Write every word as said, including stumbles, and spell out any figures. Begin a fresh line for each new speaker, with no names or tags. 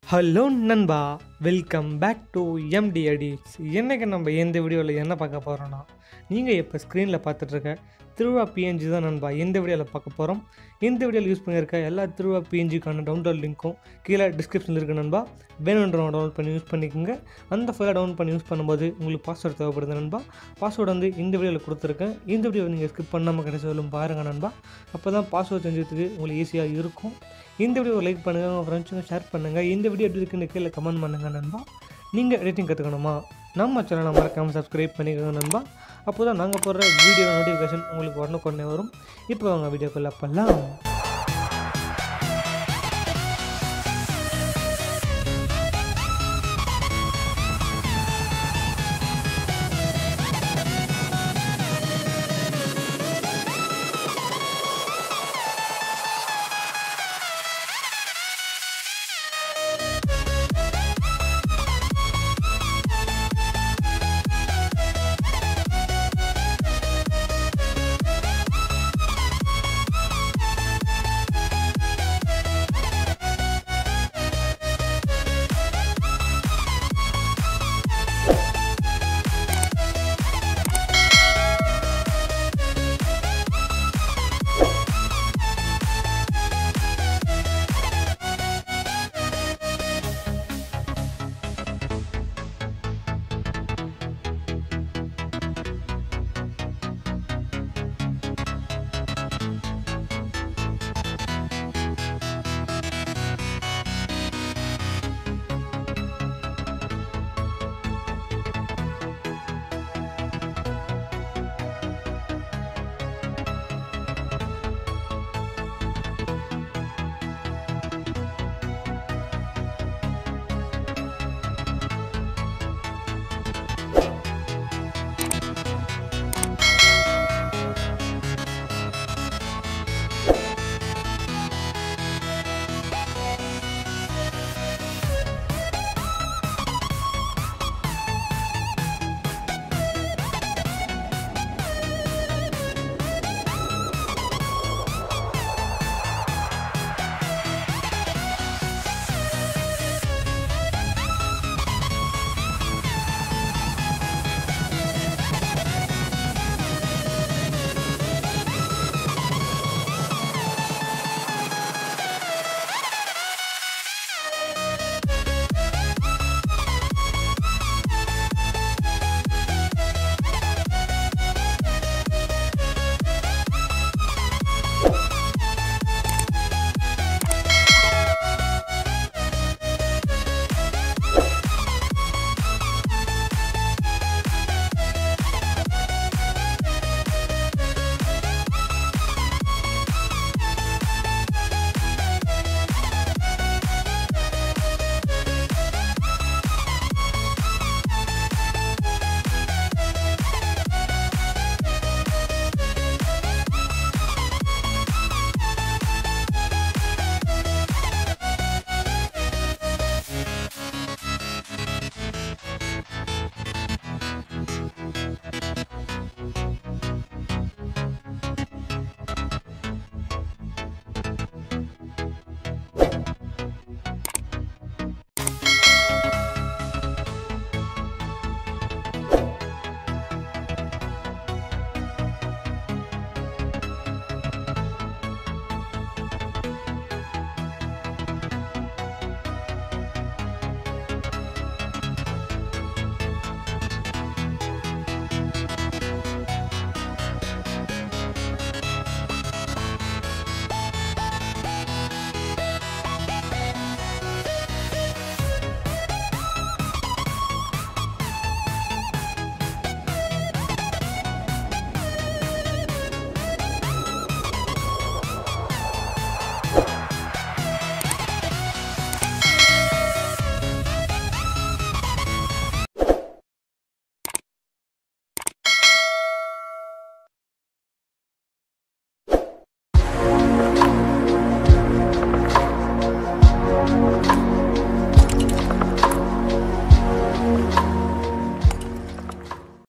Hello நண்பா, welcome back to MT edits. இன்றைக்கி நம்ம இந்த வீடியோவில் என்ன பார்க்க போகிறோன்னா, நீங்கள் இப்போ ஸ்க்ரீனில் பார்த்துட்ருக்க திருவா பிஎன்ஜி தான் நண்பா இந்த வீடியோவில் பார்க்க போகிறோம். இந்த வீடியோவில் யூஸ் பண்ணியிருக்க எல்லா திருவா பிஎன்ஜிக்கான டவுன்லோட் லிங்க்கும் கீழே டிஸ்கிரிப்ஷனில் இருக்குது நண்பா. வேணுன்றவங்க டவுன்லோட் பண்ணி யூஸ் பண்ணிக்கோங்க. அந்த ஃபைலை டவுன்லோட் பண்ணி யூஸ் பண்ணும்போது உங்களுக்கு பாஸ்வேர்டு தேவைப்படுது நண்பா. பாஸ்வேர்டு வந்து இந்த வீடியோவில் கொடுத்துருக்கேன். இந்த வீடியோவை நீங்கள் ஸ்கிப் பண்ணாமல் கடைசி வரலும் பாருங்கள் நண்பா. அப்போ தான் பாஸ்வேர்டு செஞ்சதுக்கு உங்களுக்கு ஈஸியாக இருக்கும். இந்த வீடியோவை லைக் பண்ணுங்கள், உங்கள் ஃப்ரெண்ட்ஸுங்க ஷேர் பண்ணுங்கள். இந்த வீடியோ எப்படி இருக்குன்னு கீழே கமெண்ட் பண்ணுங்கள் நண்பா. நீங்கள் எடிட்டிங் கற்றுக்கணுமா, நம்ம சேனலை மறக்காமல் சப்ஸ்கிரைப் பண்ணிக்கோங்க நண்பா. அப்போ தான் நாங்கள் போடுற வீடியோ நோட்டிஃபிகேஷன் உங்களுக்கு உடனுக்குடனே வரும். இப்போ வாங்க வீடியோக்குள்ளே போகலாம்.